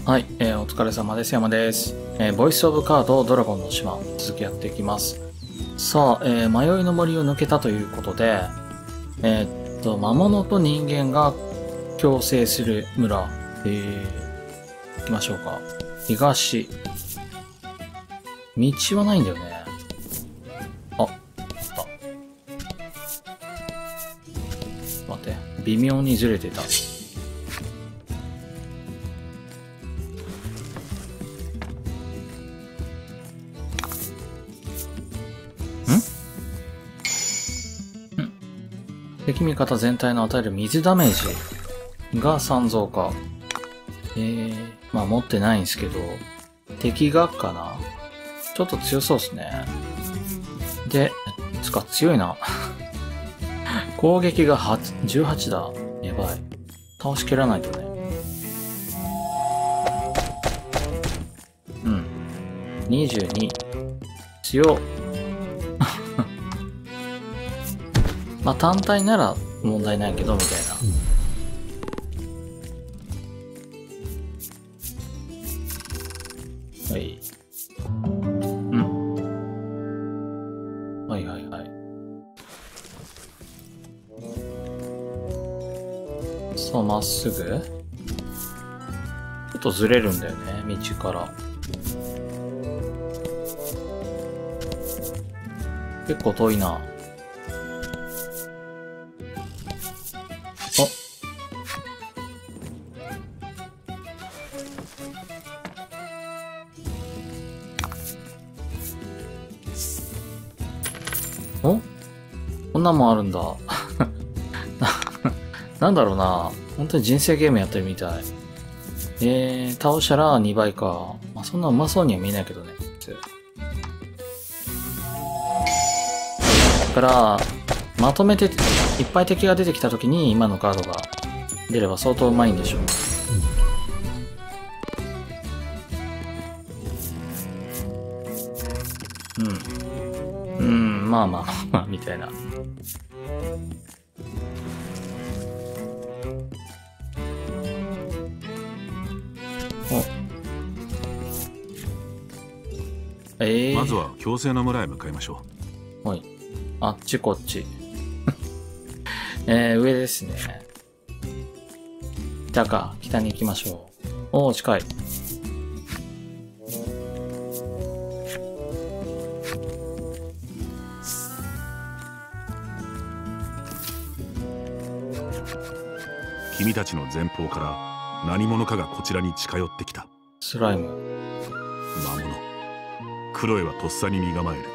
はい、お疲れ様です。山です。ボイスオブカードドラゴンの島、続きやっていきます。さあ、迷いの森を抜けたということで、魔物と人間が共生する村、行きましょうか。東。道はないんだよね。あ、あった。待って、微妙にずれてた。敵味方全体の与える水ダメージが3増加。まあ持ってないんですけど、敵がかなちょっと強そうですね。で、強いな。攻撃が18だ。やばい。倒しきらないとね。うん。22。強っ。まあ単体なら問題ないけど、みたいな。はい。うん。はいはいはい。さあ、まっすぐ。ちょっとずれるんだよね、道から。結構遠いな。おこんなんもあるんだ。なんだろうな。本当に人生ゲームやってるみたい。倒したら2倍か。まあ、そんなうまそうには見えないけどね。だから、まとめていっぱい敵が出てきた時に今のカードが出れば相当うまいんでしょう。うん。まあまあまあ、みたいな。 まずは強制の村へ向かいましょう。はい。あっちこっち。上ですね。北か。北に行きましょう。おー、近い。 君たちの前方から何者かがこちらに近寄ってきた。 スライム。 魔物。クロエはとっさに身構える。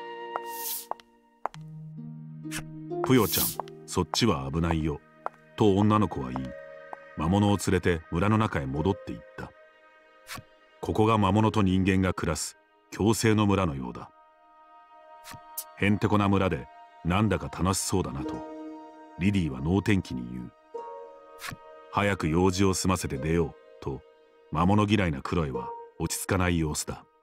ぷよちゃん、そっちは危ないよ。と女の子は言い、魔物を連れて村の中へ戻っていった。ここが魔物と人間が暮らす共生の村のようだ。へんてこな村でなんだか楽しそうだなと、リディは能天気に言う。早く用事を済ませて出ようと、魔物嫌いなクロエは落ち着かない様子だ。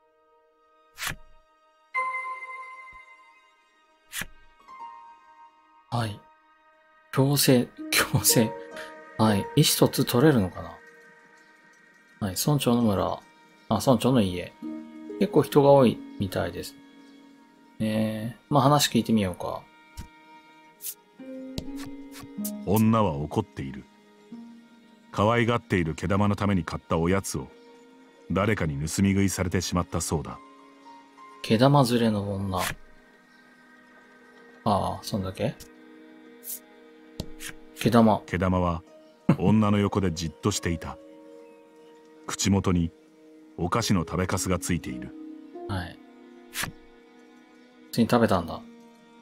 はい。強制。はい。意思疎通取れるのかな。はい。村長の村。村長の家。結構人が多いみたいです。まあ話聞いてみようか。 女は怒っている。可愛がっている毛玉のために買ったおやつを誰かに盗み食いされてしまったそうだ。 毛玉連れの女。ああ、そんだけ毛玉は女の横でじっとしていた。口元にお菓子の食べかすがついている。 はい。普通に食べたんだ。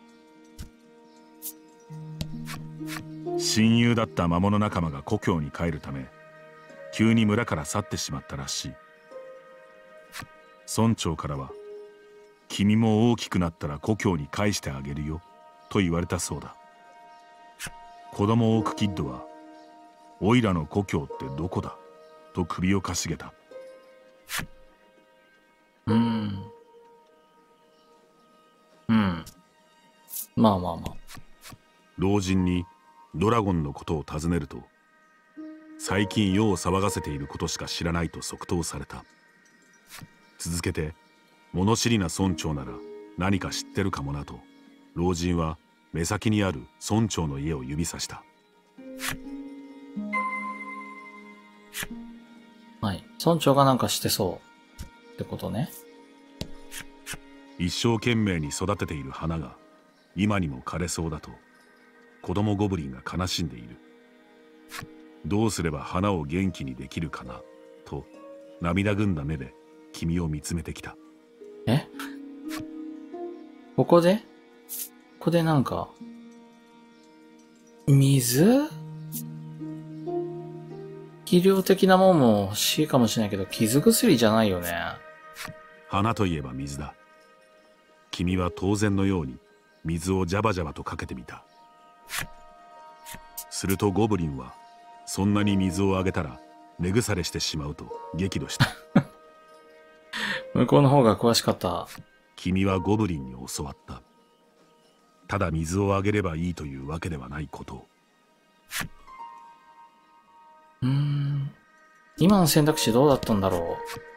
親友だった魔物仲間が故郷に帰るため急に村から去ってしまったらしい。村長からは「君も大きくなったら故郷に返してあげるよ」と言われたそうだ。子供を置くキッドは「おいらの故郷ってどこだ?」と首をかしげた。 まあまあまあ。 老人にドラゴンのことを尋ねると最近世を騒がせていることしか知らないと即答された。続けて物知りな村長なら何か知ってるかもなと老人は目先にある村長の家を指さした。 はい。村長がなんかしてそうってことね。 一生懸命に育てている花が今にも枯れそうだと子供ゴブリンが悲しんでいる。どうすれば花を元気にできるかなと涙ぐんだ目で君を見つめてきた。 え？ここでなんか水？肥料的なもんも欲しいかもしれないけど、傷薬じゃないよね。 花といえば水だ。君は当然のように水をジャバジャバとかけてみた。するとゴブリンはそんなに水をあげたら根腐れしてしまうと激怒した。 向こうの方が詳しかった。 君はゴブリンに教わった。ただ水をあげればいいというわけではないことを。 今の選択肢どうだったんだろ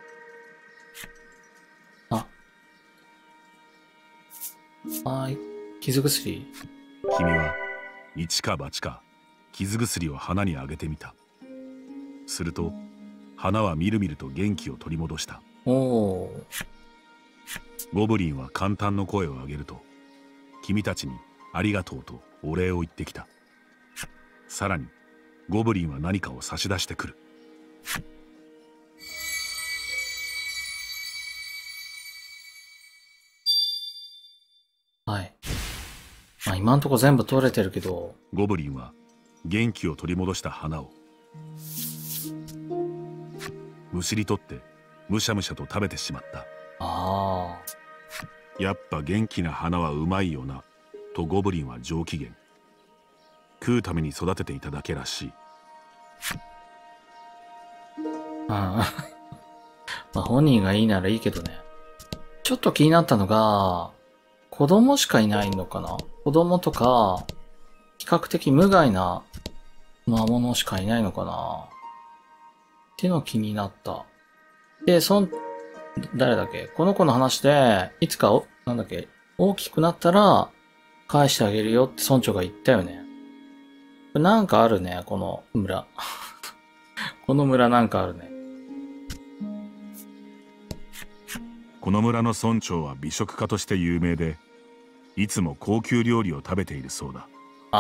う。傷薬。 君は一か八か傷薬を花にあげてみた。すると花はみるみると元気を取り戻した。 おー。 ゴブリンは感嘆の声を上げると君たちにありがとうとお礼を言ってきた。さらにゴブリンは何かを差し出してくる。 はい。まあ今んとこ全部取れてるけど。 ゴブリンは元気を取り戻した花をむしり取ってむしゃむしゃと食べてしまった。 ああ。 やっぱ元気な花はうまいよなとゴブリンは上機嫌。食うために育てていただけらしい。 まあ本人がいいならいいけどね。ちょっと気になったのが、子供しかいないのかな？子供とか、比較的無害な魔物しかいないのかなっていうの気になった。で、誰だっけ？この子の話で、いつかなんだっけ？大きくなったら、返してあげるよって村長が言ったよね。なんかあるね、この村。この村なんかあるね。 この村の村長は美食家として有名で、いつも高級料理を食べているそうだ。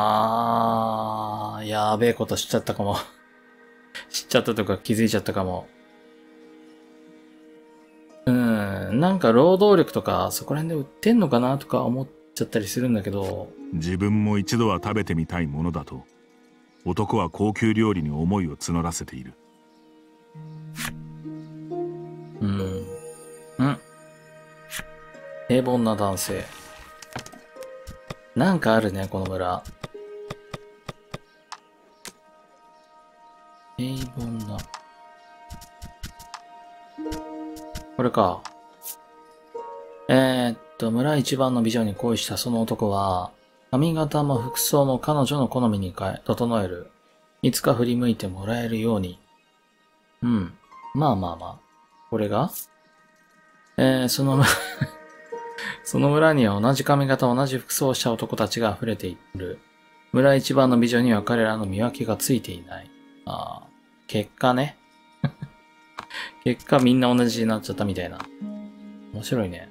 やべえこと知っちゃったかも。知っちゃったとか気づいちゃったかも。なんか労働力とかそこら辺で売ってんのかなとか思っちゃったりするんだけど。 自分も一度は食べてみたいものだと、男は高級料理に思いを募らせている。 平凡な男性。なんかあるね、この村。平凡な。これか。村一番の美女に恋したその男は、髪型も服装も彼女の好みに整える。いつか振り向いてもらえるように。まあ。これがその村には同じ髪型、同じ服装をした男たちが溢れている。村一番の美女には彼らの見分けがついていない。結果ね。結果みんな同じになっちゃったみたいな。面白いね。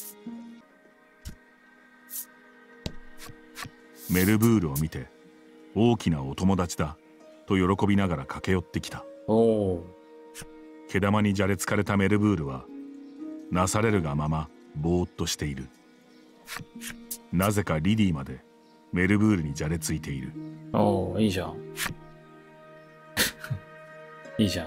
メルブールを見て、大きなお友達だと喜びながら駆け寄ってきた。毛玉にじゃれつかれたメルブールは、なされるがままぼーっとしている。なぜかリディまでメルブールにじゃれついている。 いいじゃん。いいじゃん。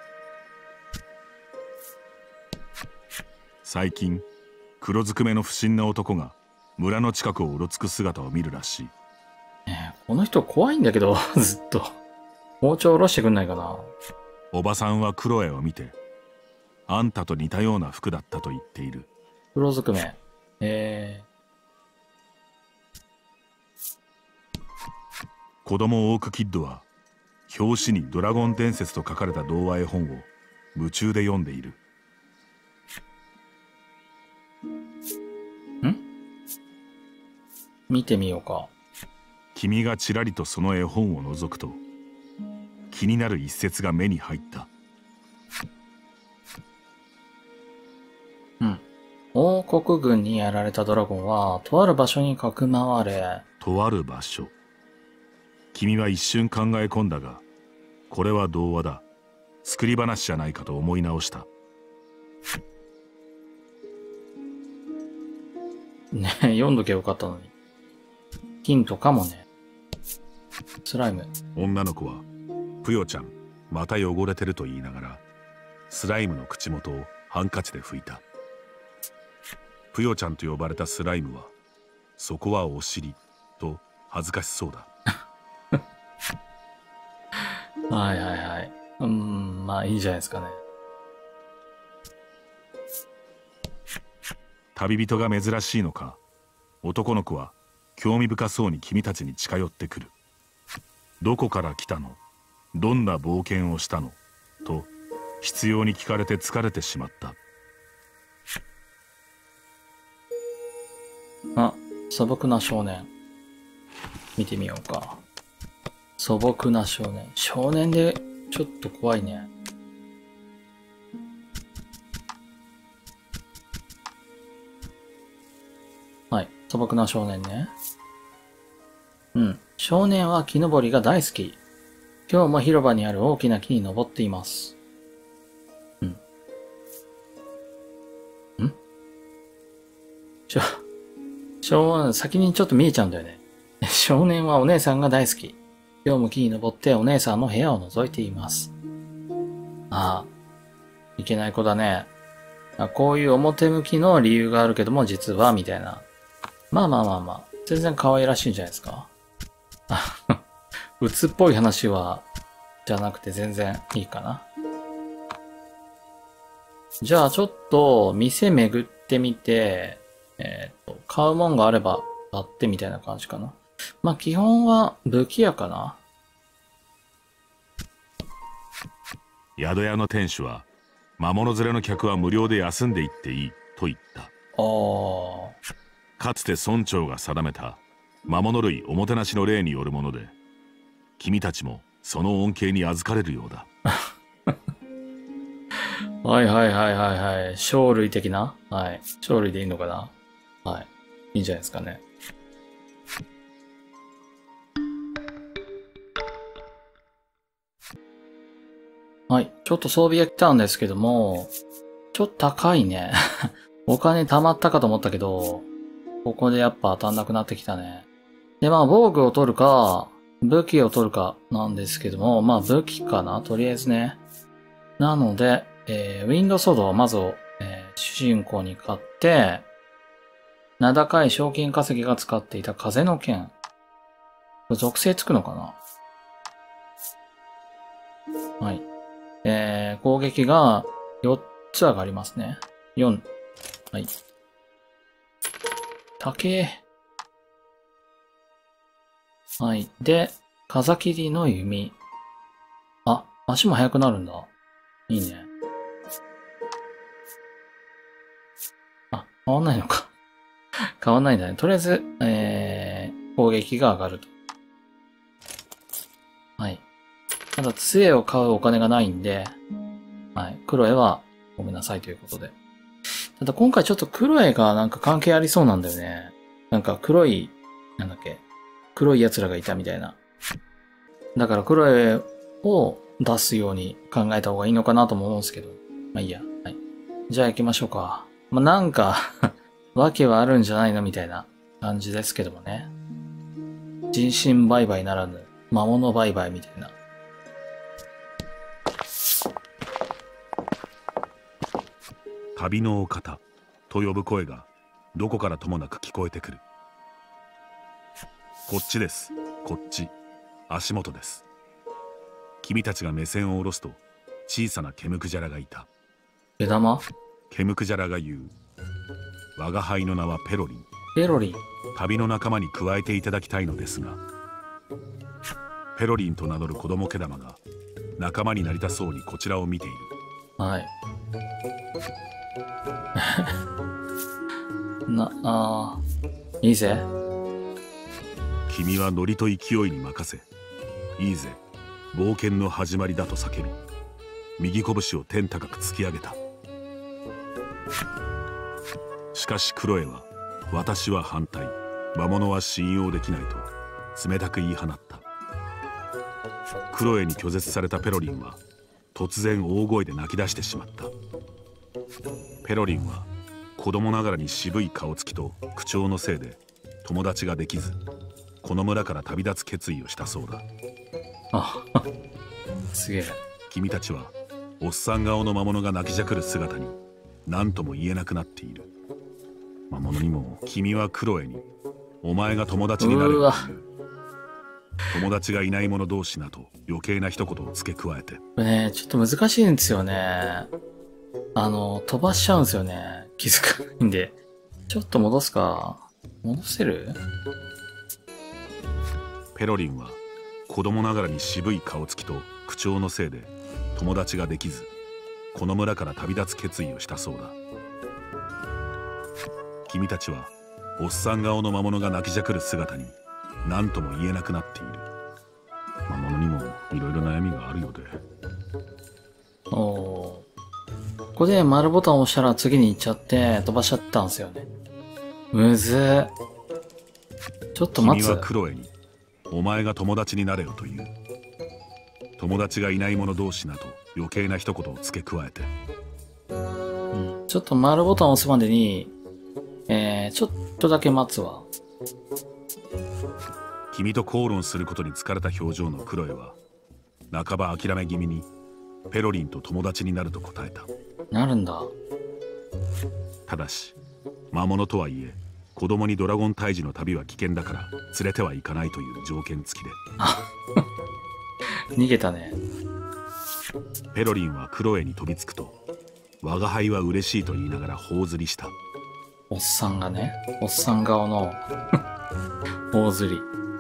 最近黒ずくめの不審な男が村の近くをうろつく姿を見るらしい。 この人怖いんだけどずっと包丁下ろしてくんないかな。 おばさんはクロエを見て、あんたと似たような服だったと言っている。 黒ずくめ。 子供オークキッドは表紙にドラゴン伝説と書かれた童話絵本を夢中で読んでいる。 見てみようか。 君がちらりとその絵本を覗くと気になる一節が目に入った。 王国軍にやられたドラゴンはとある場所にかくまわれ。 とある場所。君は一瞬考え込んだが、これは童話だ、作り話じゃないかと思い直した。 ねえ、読んどけばよかったのに。ヒントかもね。スライム。 女の子はぷよちゃんまた汚れてると言いながらスライムの口元をハンカチで拭いた。ぷよちゃんと呼ばれたスライムは、そこはお尻と恥ずかしそうだ。 はいはいはい。まあいいじゃないですかね。 旅人が珍しいのか、男の子は興味深そうに君たちに近寄ってくる。どこから来たの？どんな冒険をしたの？と執拗に聞かれて疲れてしまった。 あ、素朴な少年。見てみようか。素朴な少年。少年でちょっと怖いね。はい。素朴な少年ね。少年は木登りが大好き。今日も広場にある大きな木に登っています。先にちょっと見えちゃうんだよね。少年はお姉さんが大好き。今日も木に登ってお姉さんの部屋を覗いています。ああ、いけない子だね。こういう表向きの理由があるけども、実は、みたいな。まあ。全然可愛らしいんじゃないですか。鬱っぽい話は、じゃなくて全然いいかな。じゃあちょっと、店巡ってみて、買うもんがあれば買ってみたいな感じかな。まあ基本は武器屋かな。 宿屋の店主は、魔物連れの客は無料で休んでいっていいと言った。かつて村長が定めた魔物類おもてなしの例によるもので、君たちもその恩恵に預かれるようだ。 はい。生類的な？はい。生類でいいのかな？はい。いいんじゃないですかね。はい。ちょっと装備が来たんですけども、ちょっと高いね。お金貯まったかと思ったけど、ここでやっぱ当たんなくなってきたね。で、まあ、防具を取るか、武器を取るかなんですけども、まあ、武器かなとりあえずね。なので、ウィンドソードをまず、主人公に買って、名高い賞金稼ぎが使っていた風の剣。これ属性つくのかな？はい。攻撃が4つ上がりますね。4。はい。高え。はい。で、風切りの弓。あ、足も速くなるんだ。いいね。あ、変わんないのか。変わんないんだね。とりあえず、攻撃が上がると。はい。ただ、杖を買うお金がないんで、はい。クロエはごめんなさいということで。ただ今回ちょっとクロエがなんか関係ありそうなんだよね。なんか黒い、なんだっけ。黒い奴らがいたみたいな。だからクロエを出すように考えた方がいいのかなとも思うんですけど。まあいいや。はい。じゃあ行きましょうか。まあなんか、わけはあるんじゃないのみたいな感じですけどもね。人身売買ならぬ、魔物売買みたいな。 旅のお方と呼ぶ声がどこからともなく聞こえてくる。こっちです。こっち。足元です。君たちが目線を下ろすと小さなケムクジャラがいた。 毛玉？ ケムクジャラが言う。我が輩の名はペロリン。 ペロリン。 旅の仲間に加えていただきたいのですが。 ペロリンと名乗る子供毛玉が仲間になりたそうにこちらを見ている。 はい。いいぜ。 君はノリと勢いに任せ、いいぜ、冒険の始まりだと叫び、右拳を天高く突き上げた。しかしクロエは、私は反対、魔物は信用できないと冷たく言い放った。クロエに拒絶されたペロリンは突然大声で泣き出してしまった。ペロリンは子供ながらに渋い顔つきと口調のせいで友達ができず、この村から旅立つ決意をしたそうだ。 あ、すげえ。 君たちはおっさん顔の魔物が泣きじゃくる姿に何とも言えなくなっている。魔物にも君はクロエにお前が友達になるという友達がいない者同士なと余計な一言を付け加えて。 ね、ちょっと難しいんですよね。飛ばしちゃうんですよね。気づかないんで。ちょっと戻すか。戻せる？ ペロリンは子供ながらに渋い顔つきと口調のせいで友達ができず、この村から旅立つ決意をしたそうだ。君たちはおっさん顔の魔物が泣きじゃくる姿に何とも言えなくなっている。魔物にもいろいろ悩みがあるようで。 ここで丸ボタンを押したら次に行っちゃって飛ばしちゃったんですよね。むずー。ちょっと待つ。 君はクロエにお前が友達になれよという。友達がいない者同士なと余計な一言を付け加えて。 ちょっと丸ボタンを押すまでにちょっとだけ待つわ。 君と口論することに疲れた表情のクロエは半ば諦め気味にペロリンと友達になると答えた。 なるんだ。 ただし魔物とはいえ子供にドラゴン退治の旅は危険だから連れてはいかないという条件付きで。 逃げたね。 ペロリンはクロエに飛びつくと、我が輩は嬉しいと言いながら頬ずりした。 おっさんがね、おっさん顔の頬ずり。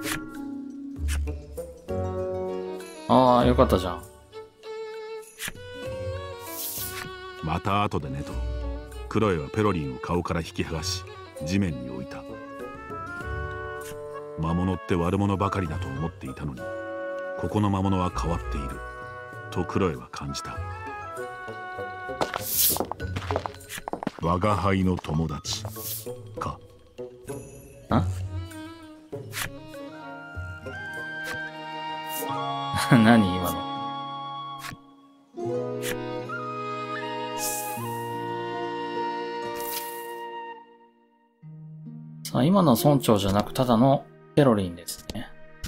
ああ、よかったじゃん。 また後でねとクロエはペロリンを顔から引き剥がし地面に置いた。魔物って悪者ばかりだと思っていたのに、ここの魔物は変わっているとクロエは感じた。我が輩の友達か。 何今の。さあ、今のは村長じゃなくただのペロリンですね。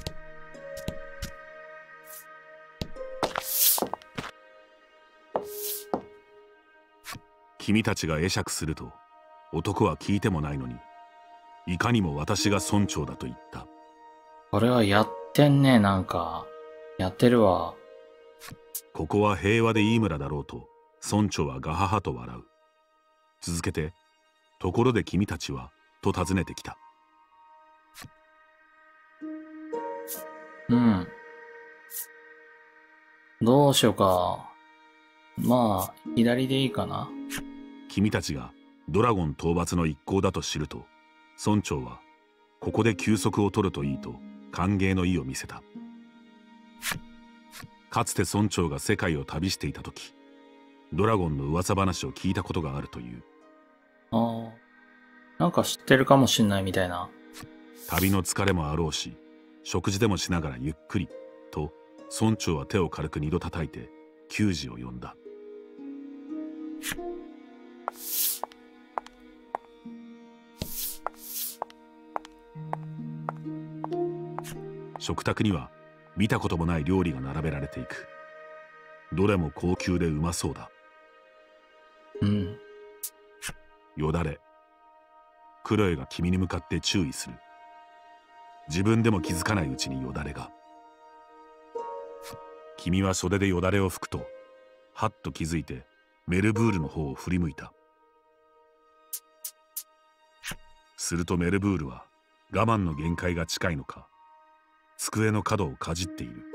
君たちが会釈すると男は聞いてもないのに、いかにも私が村長だと言った。 これはやってんね。なんかやってるわ。 ここは平和でいい村だろうと村長はガハハと笑う。続けて、ところで君たちはと尋ねてきた。 どうしようか。まあ左でいいかな。 君たちがドラゴン討伐の一行だと知ると、村長はここで休息を取るといいと歓迎の意を見せた。かつて村長が世界を旅していた時、ドラゴンの噂話を聞いたことがあるという。 なんか知ってるかもしんないみたいな。 旅の疲れもあろうし、食事でもしながらゆっくりと村長は手を軽く2度叩いて給仕を呼んだ。食卓には見たこともない料理が並べられていく。どれも高級でうまそうだ。よだれ。クロエが君に向かって注意する。自分でも気づかないうちによだれが。君は袖でよだれを拭くと、はっと気づいてメルブールの方を振り向いた。するとメルブールは我慢の限界が近いのか、机の角をかじっている。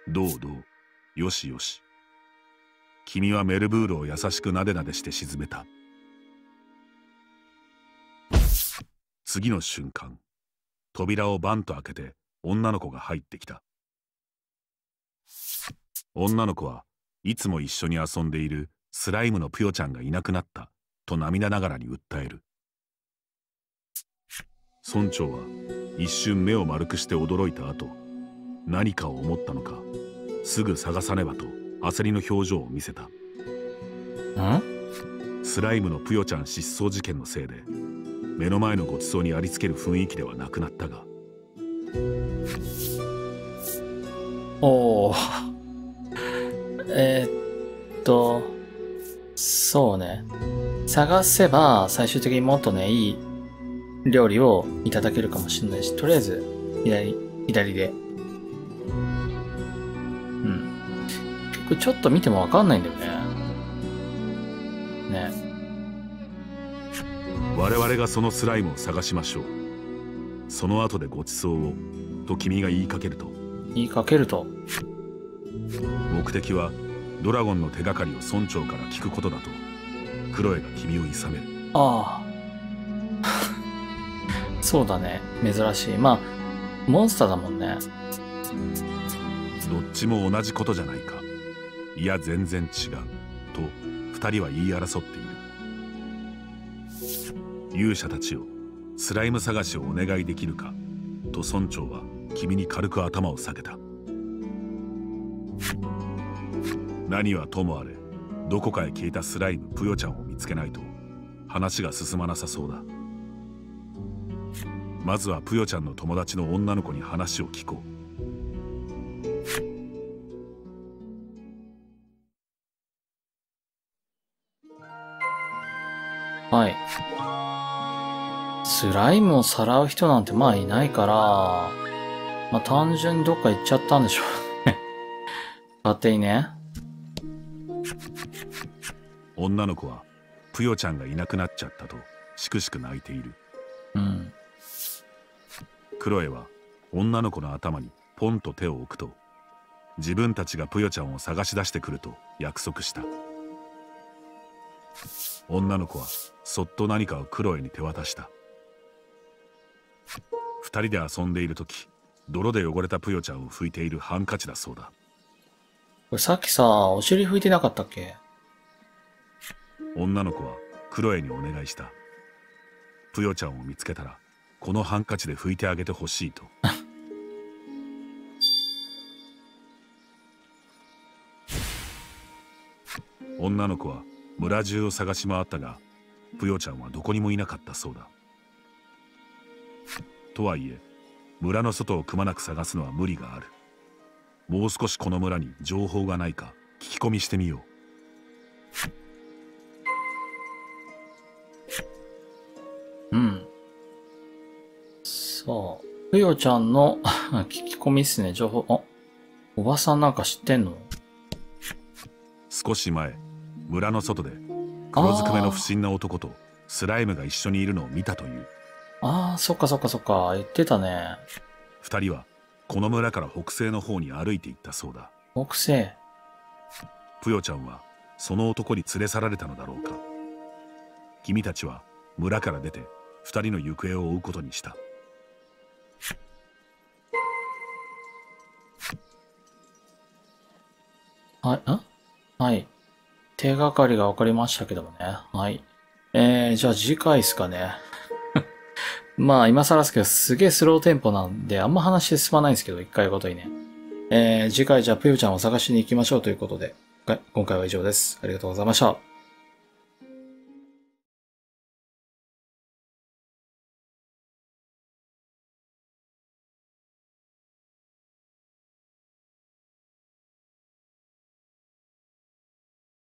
どうどう、よしよし。君はメルブールを優しくなでなでして沈めた。次の瞬間、扉をバンと開けて女の子が入ってきた。女の子はいつも一緒に遊んでいるスライムのぷよちゃんがいなくなったと涙ながらに訴える。村長は一瞬目を丸くして驚いた後、何かを思ったのか、すぐ探さねばと焦りの表情を見せた。スライムのぷよちゃん失踪事件のせいで目の前のごちそうにありつける雰囲気ではなくなったが。 おお。そうね。探せば最終的にもっとね、いい料理をいただけるかもしれないし、とりあえず左で。結構ちょっと見てもわかんないんだよね。 我々がそのスライムを探しましょう。その後でごちそうをと君が言いかけると。目的はドラゴンの手がかりを村長から聞くことだとクロエが君をいさめる。 ああ。そうだね。珍しい。まあ、モンスターだもんね。 どっちも同じことじゃないか。いや全然違う。と二人は言い争っている。勇者たちをスライム探しをお願いできるかと村長は君に軽く頭を下げた。何はともあれどこかへ消えたスライムぷよちゃんを見つけないと話が進まなさそうだ。まずはぷよちゃんの友達の女の子に話を聞こう。 はい。スライムをさらう人なんてまあいないから、まあ単純にどっか行っちゃったんでしょうね。勝手にね。 女の子はぷよちゃんがいなくなっちゃったとしくしく泣いている。クロエは女の子の頭にポンと手を置くと、自分たちがぷよちゃんを探し出してくると約束した。女の子はそっと何かをクロエに手渡した。二人で遊んでいる時、泥で汚れたぷよちゃんを拭いているハンカチだそうだ。 これさっきさ、お尻拭いてなかったっけ？ 女の子はクロエにお願いした。ぷよちゃんを見つけたらこのハンカチで拭いてあげてほしいと。女の子は村中を探し回ったが、ぷよちゃんはどこにもいなかったそうだ。とはいえ村の外をくまなく探すのは無理がある。もう少しこの村に情報がないか聞き込みしてみよう。そう。ぷよちゃんの聞き込みっすね、情報。あ、おばさんなんか知ってんの？ 少し前、村の外で黒ずくめの不審な男とスライムが一緒にいるのを見たという。 ああ、そっか。言ってたね。 二人はこの村から北西の方に歩いていったそうだ。 北西。 ぷよちゃんはその男に連れ去られたのだろうか。君たちは村から出て二人の行方を追うことにした。 はい。手がかりが分かりましたけどもね。はい。じゃあ次回ですかね。まあ今更ですけどすげえスローテンポなんであんま話進まないんですけど、一回ごとにね。次回じゃあぷよちゃんを探しに行きましょうということで、今回は以上です。ありがとうございました。